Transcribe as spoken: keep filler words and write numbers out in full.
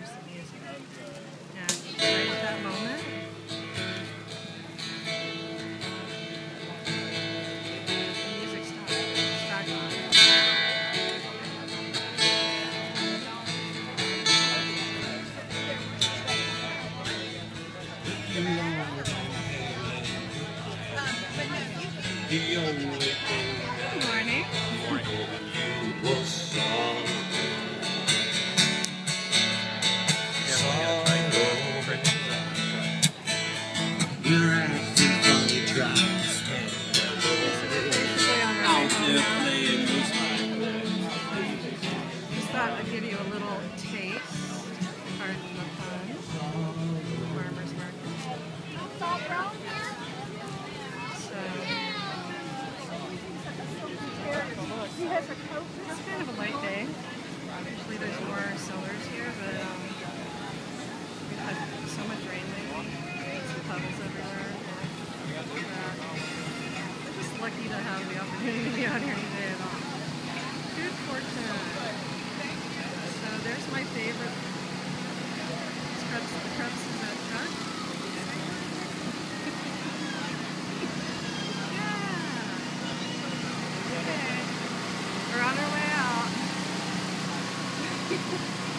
here's the music. And right at that moment, the music stopped. Started. The only thing Good morning. you was song. You're acting funny, try to spend Basically on our way home now. Just thought I'd give you a little taste. Pardon the fun. Farmers market. So it's kind of a light day. Usually there's more sellers here, but um, we've had so much rain lately. Some puddles everywhere. That we're just lucky to have the opportunity to be out here today at all. Good fortune. So there's my favorite. Crepes, the crepes in that truck. Yeah. Okay. We're on our way out.